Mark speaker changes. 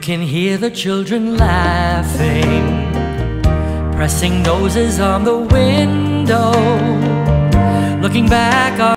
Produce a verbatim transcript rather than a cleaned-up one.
Speaker 1: can hear the children laughing, pressing noses on the window, looking back on